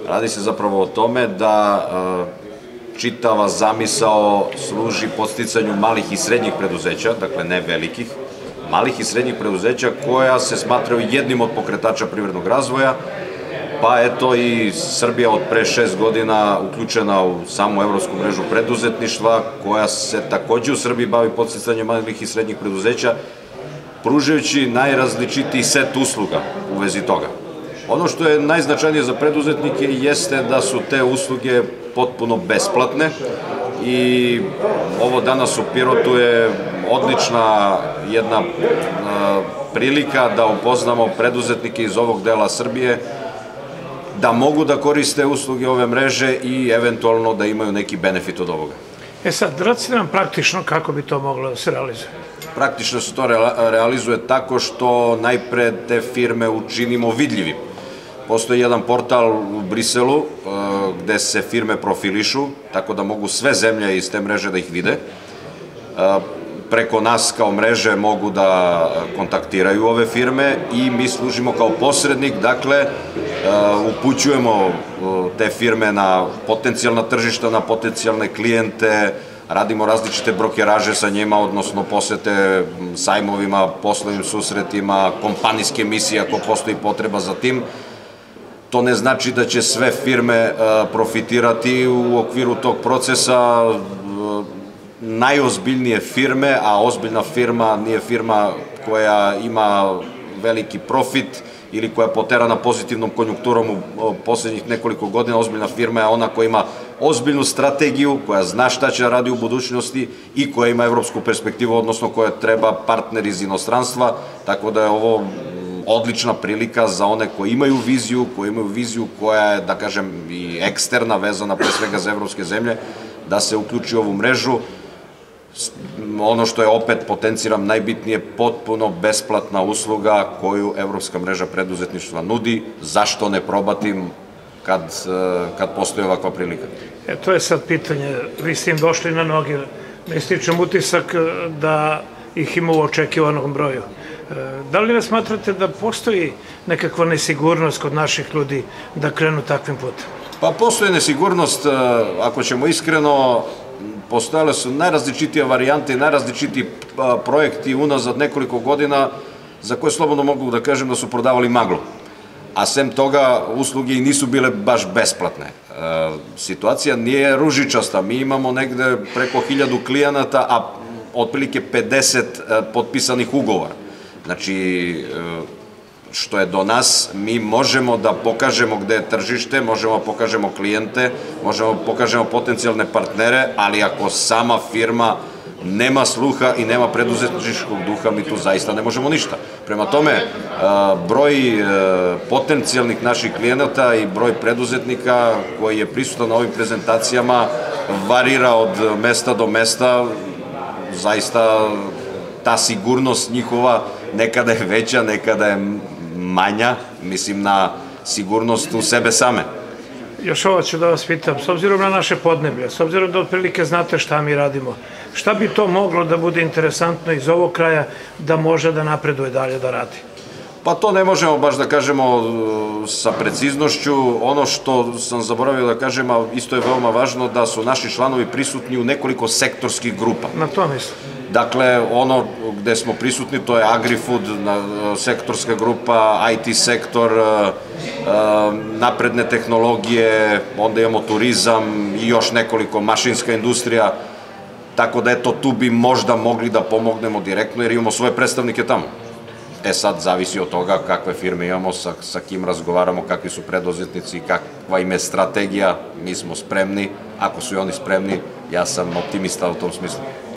Radi se zapravo o tome da čitava zamisao služi podsticanju malih i srednjih preduzeća, dakle ne velikih, malih i srednjih preduzeća koja se smatraju jednim od pokretača privrednog razvoja, pa eto i Srbija od pre 6 godina uključena u samu evropsku mrežu preduzetništva, koja se takođe u Srbiji bavi podsticanjem malih i srednjih preduzeća, pružajući najrazličitiji set usluga u vezi toga. Ono što je najznačajnije za preduzetnike jeste da su te usluge potpuno besplatne i ovo danas u Pirotu je odlična jedna prilika da upoznamo preduzetnike iz ovog dela Srbije da mogu da koriste usluge ove mreže i eventualno da imaju neki benefit od ovoga. Sad, recite nam praktično kako bi to moglo da se realizuje. Praktično se to realizuje tako što najpre te firme učinimo vidljivim. Postoji jedan portal u Briselu gde se firme profilišu, tako da mogu sve zemlje iz te mreže da ih vide. Preko nas kao mreže mogu da kontaktiraju ove firme i mi služimo kao posrednik, dakle upućujemo te firme na potencijalna tržišta, na potencijalne klijente, radimo različite brokeraže sa njima, odnosno posete sajmovima, poslovnim susretima, kompanijske misije ako postoji potreba za tim. To ne znači da će sve firme profitirati u okviru tog procesa. Najozbiljnije firme, a ozbiljna firma nije firma koja ima veliki profit ili koja je poterana pozitivnom konjunkturom u poslednjih nekoliko godina. Ozbiljna firma je ona koja ima ozbiljnu strategiju, koja zna šta će radi u budućnosti i koja ima evropsku perspektivu, odnosno koja treba partner iz inostranstva, tako da je ovo odlična prilika za one koji imaju viziju koja je, da kažem, i eksterna, vezana pre svega za evropske zemlje, da se uključi u ovu mrežu. Ono što je, opet potenciram, najbitnije, potpuno besplatna usluga koju Evropska mreža preduzetništva nudi. Zašto ne probati kad postoji ovakva prilika? To je sad pitanje, vi ste im došli na noge, ne stičem utisak da ih ima u očekivanom broju. Da li ne smatrate da postoji nekakva nesigurnost kod naših ljudi da krenu takvim putem? Pa postoji nesigurnost, ako ćemo iskreno, postojale su najrazličitije varijante i najrazličitiji projekti unazad nekoliko godina za koje slobodno mogu da kažem da su prodavali maglu. A sem toga, usluge i nisu bile baš besplatne. Situacija nije ružičasta. Mi imamo negde preko 1000 klijenata, a otprilike 50 potpisanih ugovora. Znači, što je do nas, mi možemo da pokažemo gde je tržište, možemo da pokažemo klijente, možemo da pokažemo potencijalne partnere, ali ako sama firma nema sluha i nema preduzetničkog duha, mi tu zaista ne možemo ništa. Prema tome, broj potencijalnih naših klijenata i broj preduzetnika koji je prisutan na ovim prezentacijama varira od mesta do mesta. Zaista ta sigurnost njihova nekada je veća, nekada je manja, mislim na sigurnost u sebe same. Još ovo ću da vas pitam, s obzirom na naše podneblje, s obzirom da otprilike znate šta mi radimo, šta bi to moglo da bude interesantno iz ovog kraja da može da napreduje dalje da radi? Pa to ne možemo baš da kažemo sa preciznošću. Ono što sam zaboravio da kažem, a isto je veoma važno, da su naši članovi prisutni u nekoliko sektorskih grupa. Na to mislim. Dakle, ono gde smo prisutni, to je Agri-Food, sektorska grupa, IT sektor, napredne tehnologije, onda imamo turizam i još nekoliko, mašinska industrija, tako da eto, tu bi možda mogli da pomognemo direktno jer imamo svoje predstavnike tamo. Sad zavisi od toga kakve firme imamo, sa kim razgovaramo, kakvi su preduzetnici, kakva im je strategija. Mi smo spremni, ako su i oni spremni, ja sam optimista u tom smislu.